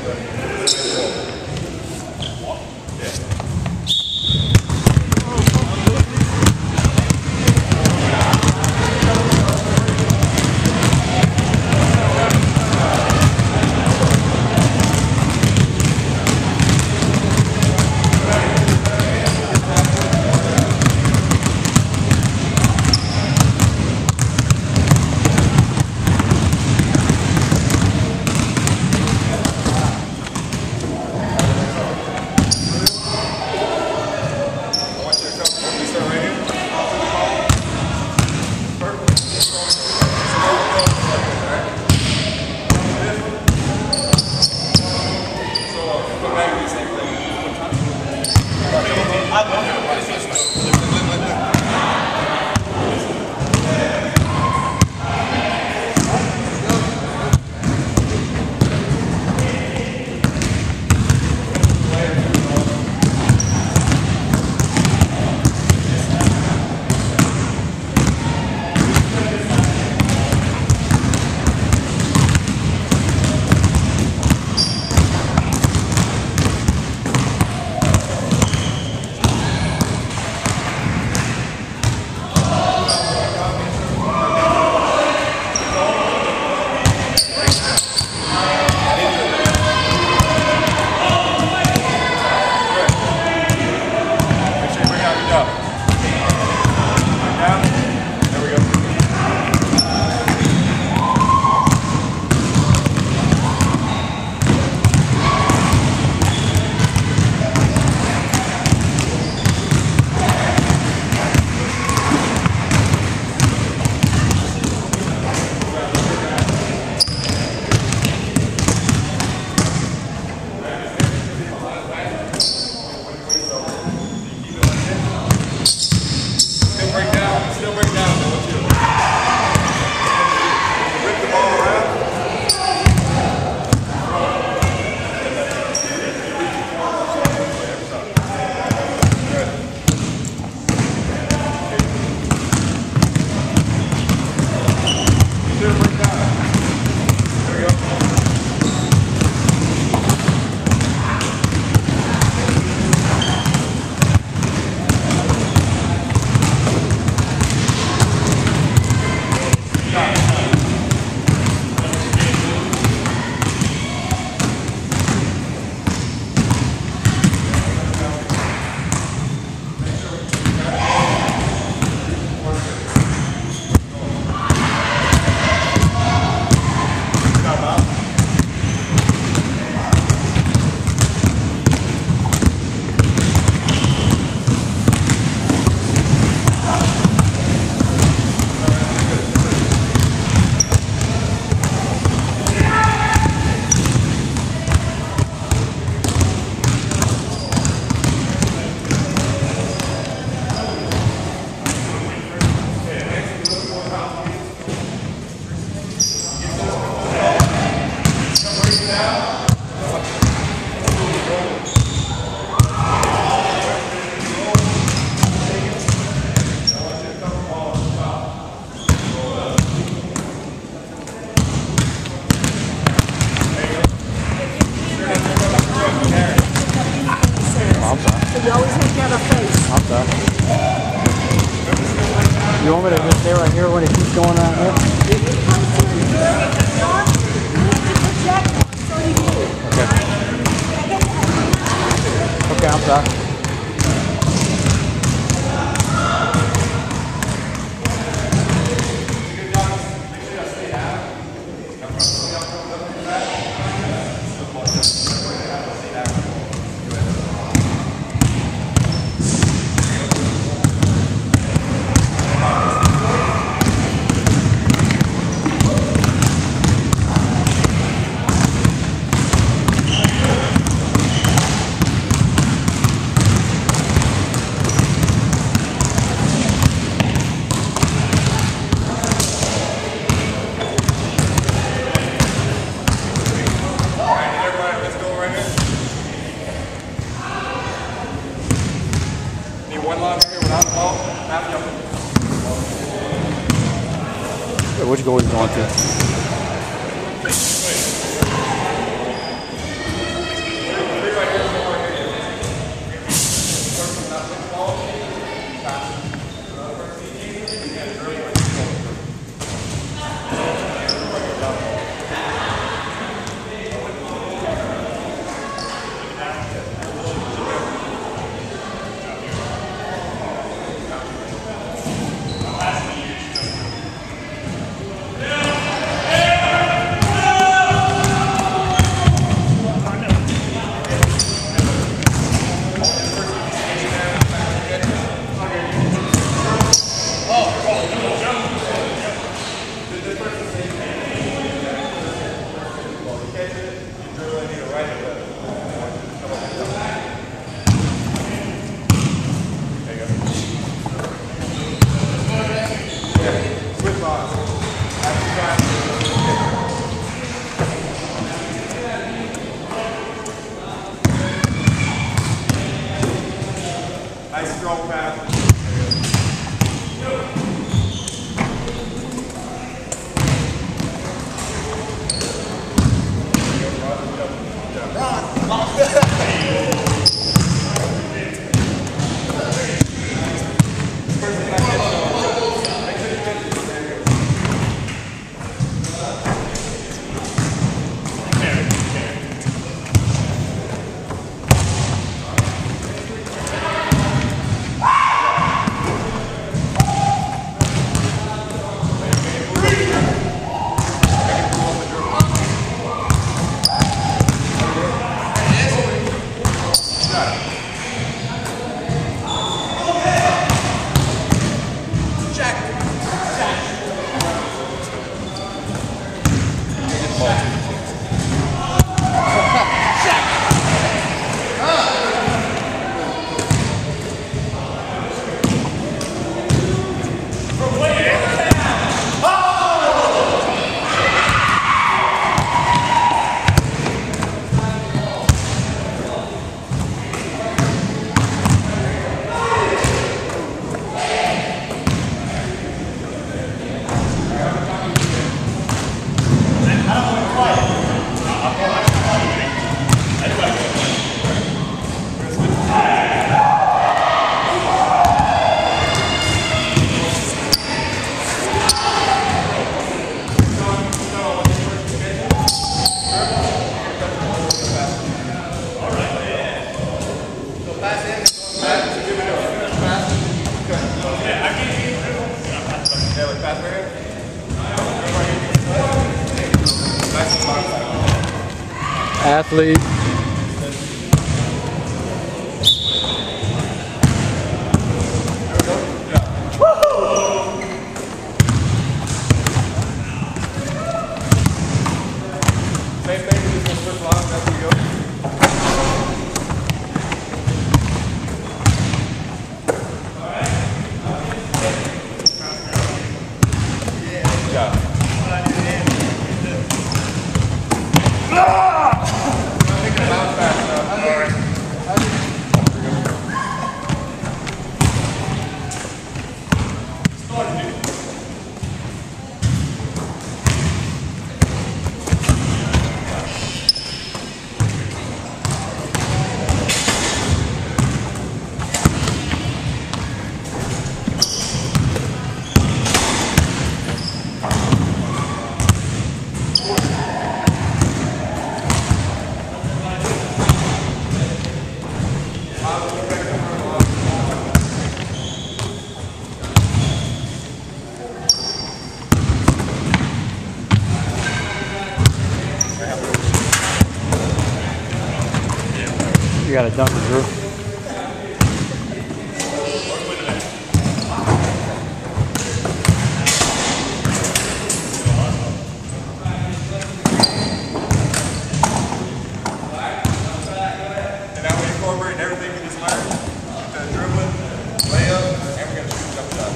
You always have to have a face. I'm sorry. You want me to just stay right here when it keeps going on here? If it comes to the door, you need to project so you do. Okay. Okay, I'm sorry. Which goal is going to? strong pass. Athlete. Same thing, just gonna switch lines as we go. Good job. You got a dunker, Drew. And now we incorporate everything we just learned. The dribbling, layup, and we're going to shoot jump shot.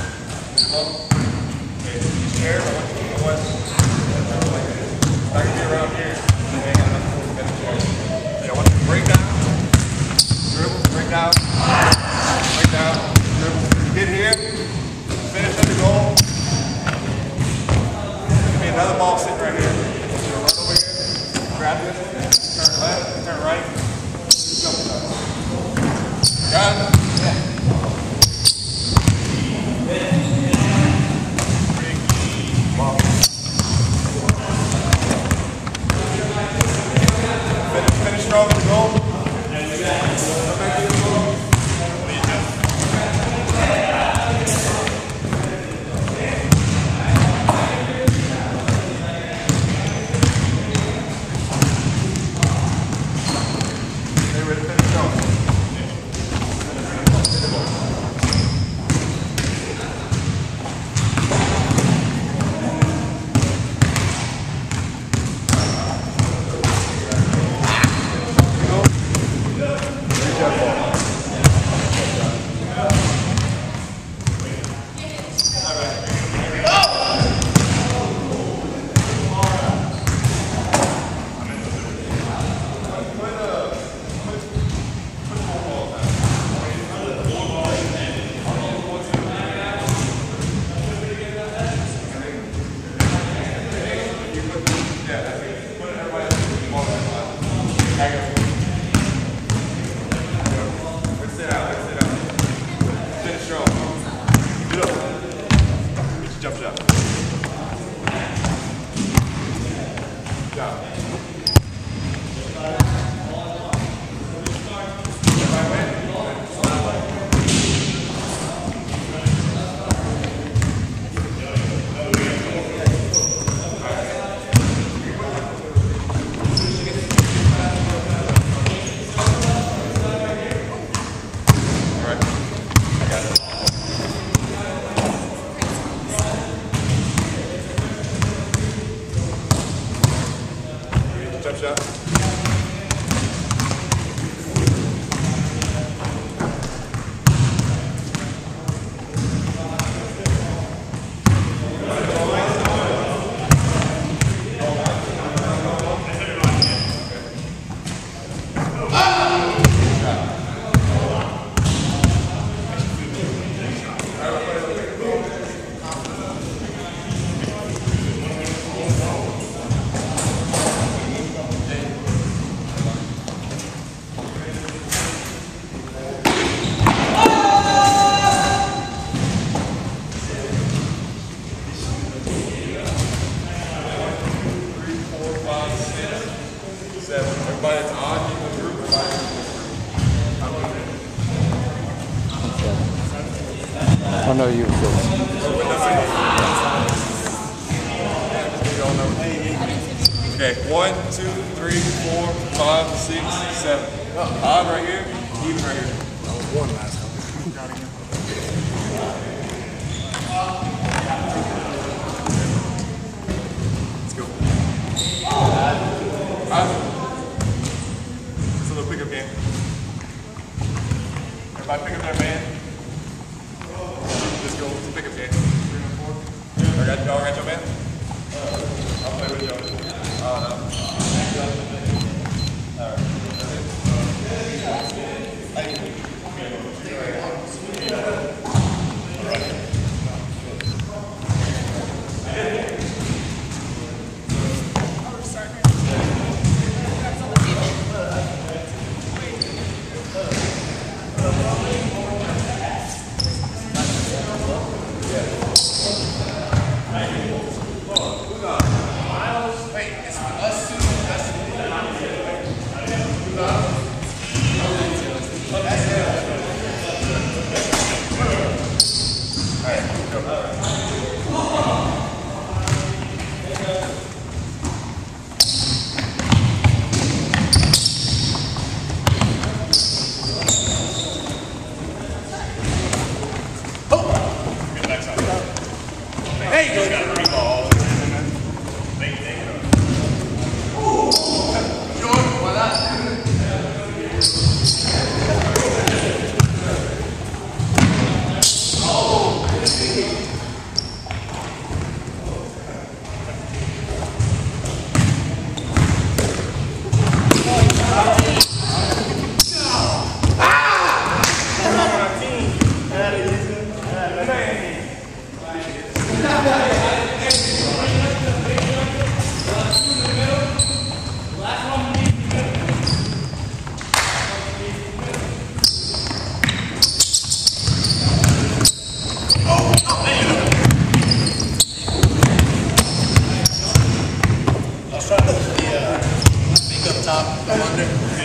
Okay, these chairs, I want like this. It's not going to be around here. We ain't got enough room to get the chairs. Yeah, I want you to break down. Everybody that's odd in the group, everybody in the group. I know you feel. Okay, 1, 2, 3, 4, 5, 6, 7. Odd right here, even right here. That was 1 last time. Let's go. It's a little pickup game. Everybody pick up their man. Let's go. It's a pickup game. 3 and 4. Y'all got your man? I'll play with y'all. Oh, no. Top, go under.